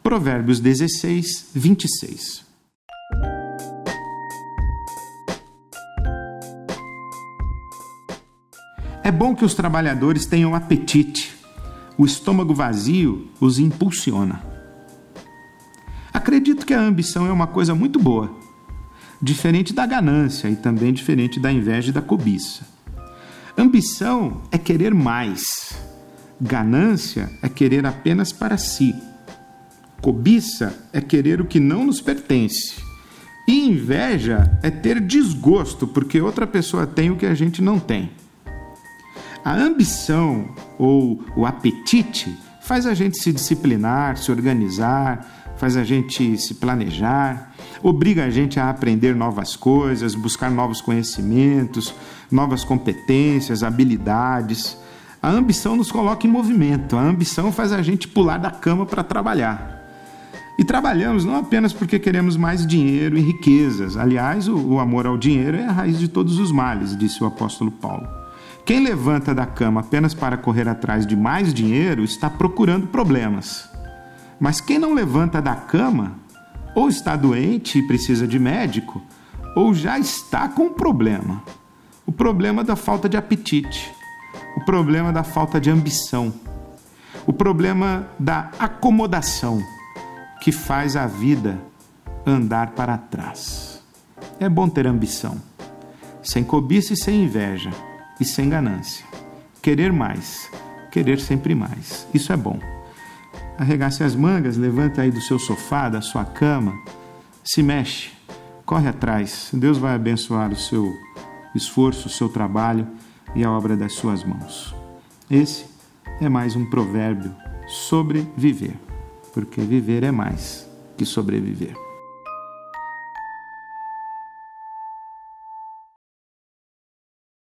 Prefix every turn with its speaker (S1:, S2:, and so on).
S1: Provérbios 16, 26. É bom que os trabalhadores tenham apetite. O estômago vazio os impulsiona. Acredito que a ambição é uma coisa muito boa, diferente da ganância e também diferente da inveja e da cobiça. Ambição é querer mais. Ganância é querer apenas para si. Cobiça é querer o que não nos pertence. E inveja é ter desgosto porque outra pessoa tem o que a gente não tem. A ambição ou o apetite faz a gente se disciplinar, se organizar, faz a gente se planejar, obriga a gente a aprender novas coisas, buscar novos conhecimentos, novas competências, habilidades. A ambição nos coloca em movimento, a ambição faz a gente pular da cama para trabalhar. E trabalhamos não apenas porque queremos mais dinheiro e riquezas. Aliás, o amor ao dinheiro é a raiz de todos os males, disse o apóstolo Paulo. Quem levanta da cama apenas para correr atrás de mais dinheiro está procurando problemas. Mas quem não levanta da cama, ou está doente e precisa de médico, ou já está com um problema. O problema da falta de apetite, o problema da falta de ambição, o problema da acomodação, que faz a vida andar para trás. É bom ter ambição, sem cobiça e sem inveja, e sem ganância. Querer mais, querer sempre mais. Isso é bom. Arregace as mangas, levanta aí do seu sofá, da sua cama, se mexe, corre atrás. Deus vai abençoar o seu esforço, o seu trabalho e a obra das suas mãos. Esse é mais um provérbio sobre viver, porque viver é mais que sobreviver.